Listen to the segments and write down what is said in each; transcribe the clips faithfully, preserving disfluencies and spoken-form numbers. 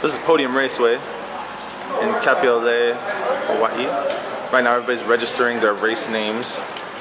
This is Podium Raceway in Kapi'ole, Hawaii. Right now everybody's registering their race names.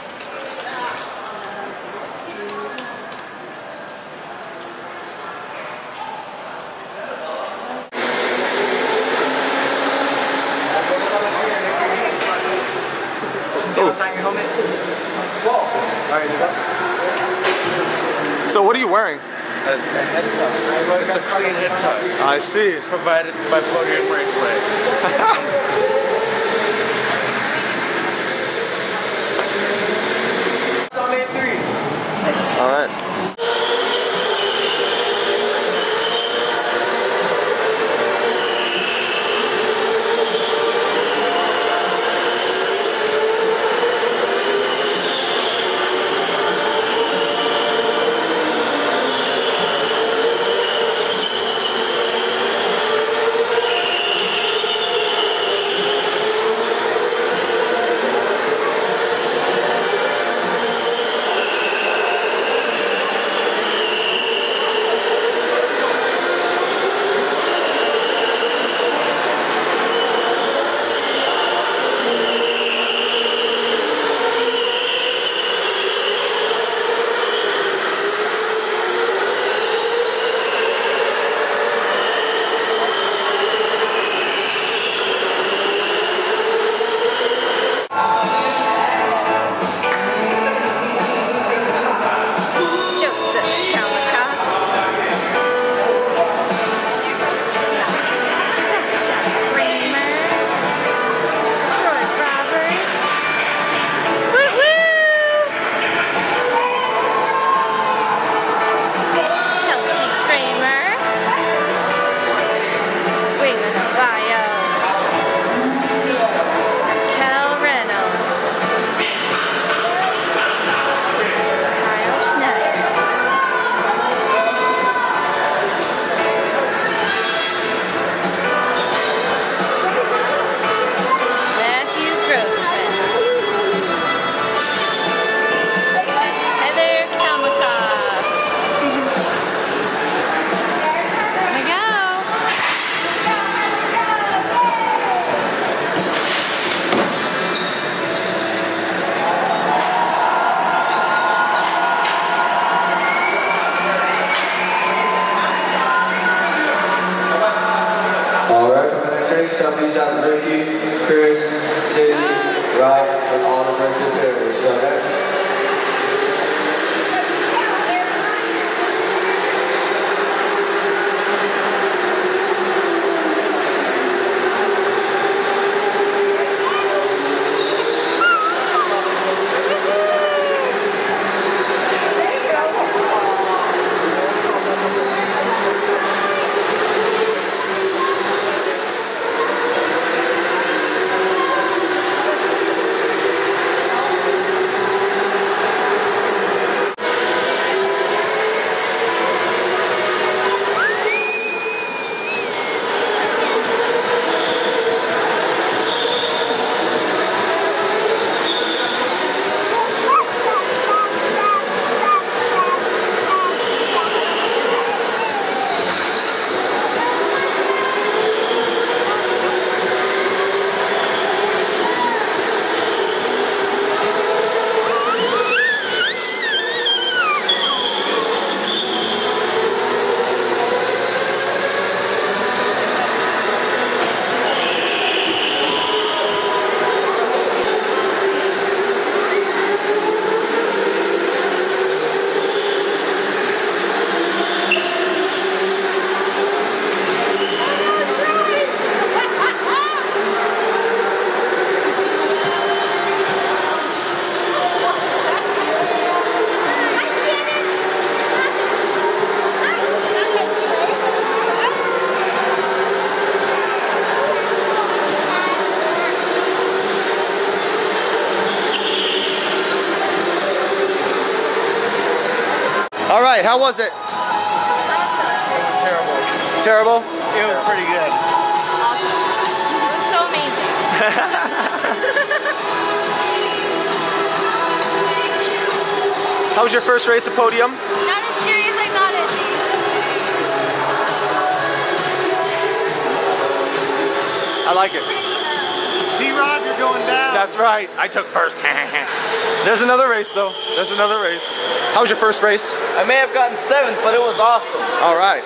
So what are you wearing? A, a head tuck. It's a clean head tuck. I see. Provided by Podium Raceway. All right. Companies out Ricky, Chris, Sydney, Ryan, and all the rest of the family. So next. All right, how was it? It was terrible. Terrible? It was pretty good. Awesome. It was so amazing. How was your first race at Podium? Not as scary as I thought it'd be. I like it. T-Rob, you're going down. That's right. I took first. There's another race though. There's another race. How was your first race? I may have gotten seventh, but it was awesome. All right.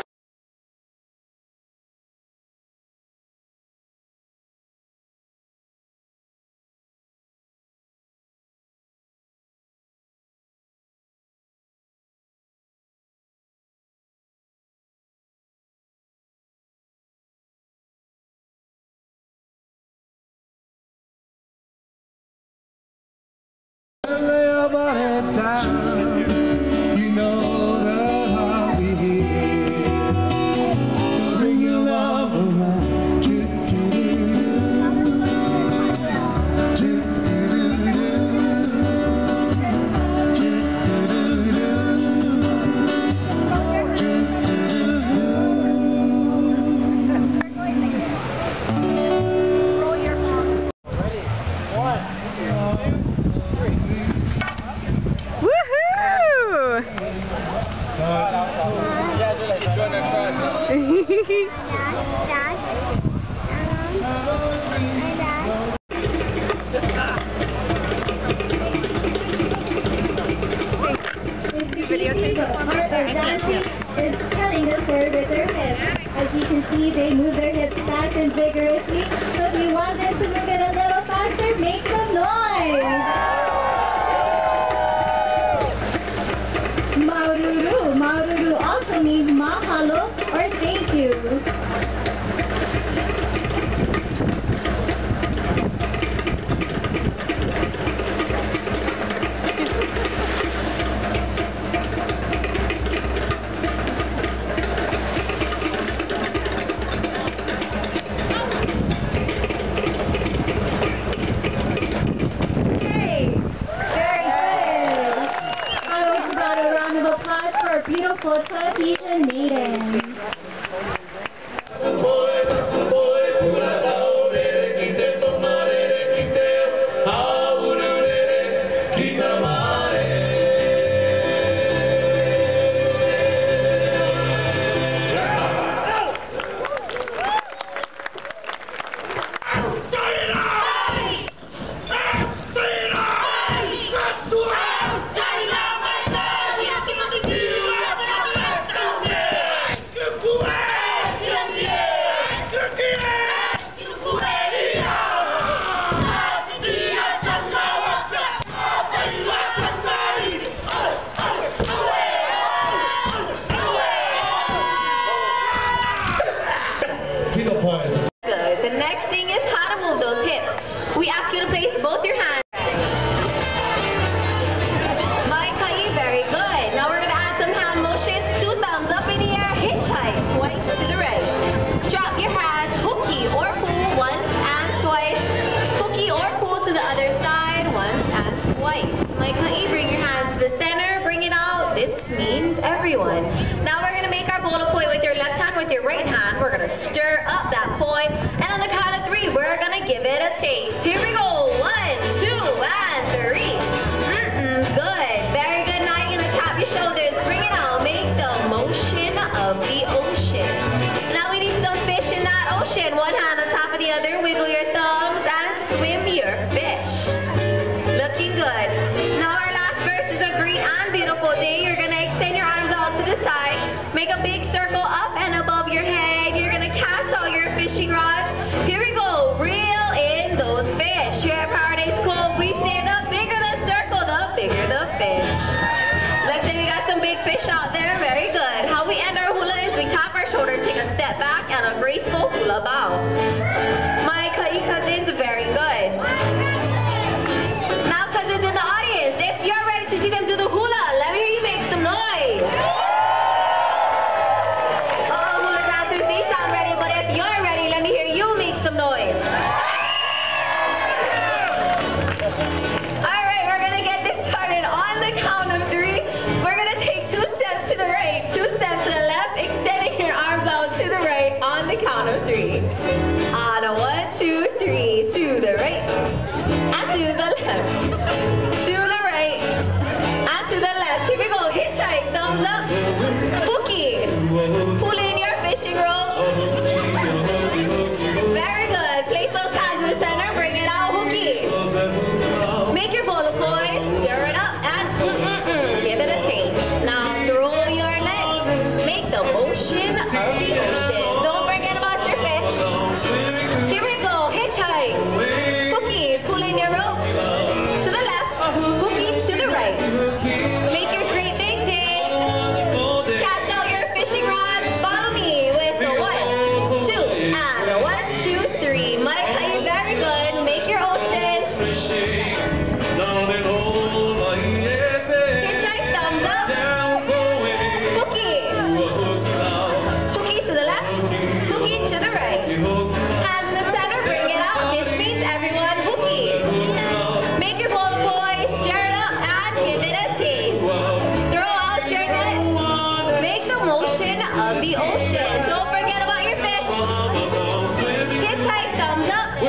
Is telling the story with their hips. As you can see, they move their hips fast and vigorously. So if you want them to move it a little faster, make some noise. Maururu. Maururu also means mahalo or thank you. Beautiful Tahitian maidens. The next thing is how to move those hips. We ask you to place both your hands. Maikai, very good. Now we're going to add some hand motions. Two thumbs up in the air, hitchhike, twice to the right. Drop your hands, hooky or pull once and twice. Hooky or pull to the other side once and twice. Maikai, bring your hands to the center, bring it out. This means everyone. Now we're going to make our bowl of poi with your left hand, with your right hand. We're going to stir up that poi. And on the count of three, we're going to give it a taste. Here we go. One, two, and three. Mm-mm, good. Very good. Now you're going to tap your shoulders. Bring it out. Make the motion of the ocean. Now we need some fish in that ocean. One hand on top of the other. Wiggle your thumbs and swim your fish. Looking good. Now our last verse is a great and beautiful day. You're going to extend your arms out to the side. Make a big circle up and above your head. You're going to cast all your fishing rods. Here we go. Reel in those fish. Here at Paradise Cove, we say the bigger the circle, the bigger the fish. Let's say we got some big fish out there. Very good. How we end our hula is we tap our shoulders, take a step back, and a graceful hula bow. My Kai cousins, very good. Now cousins in the audience, if you're ready to see them do the hula, let me hear you make some noise. Three.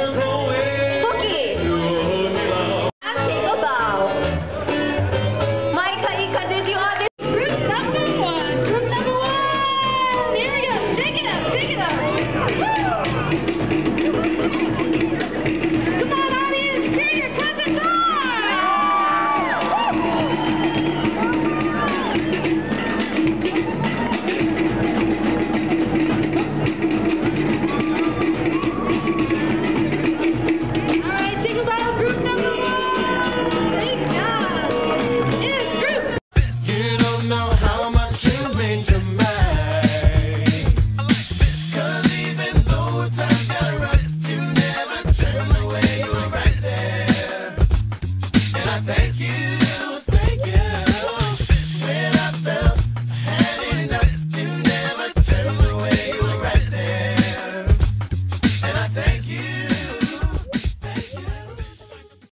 Hooky. And take a bow. Micah, Ika, did you audition? Group number one. Group number one. Here we go. Shake it up. Shake it up. Come on, audience. Cheer your cousins on. All right, jingle bell group number one. Great job. It's group. You don't know how much you mean to me. Cause even though time got rough, you never turned away, you were right there. And I thank you.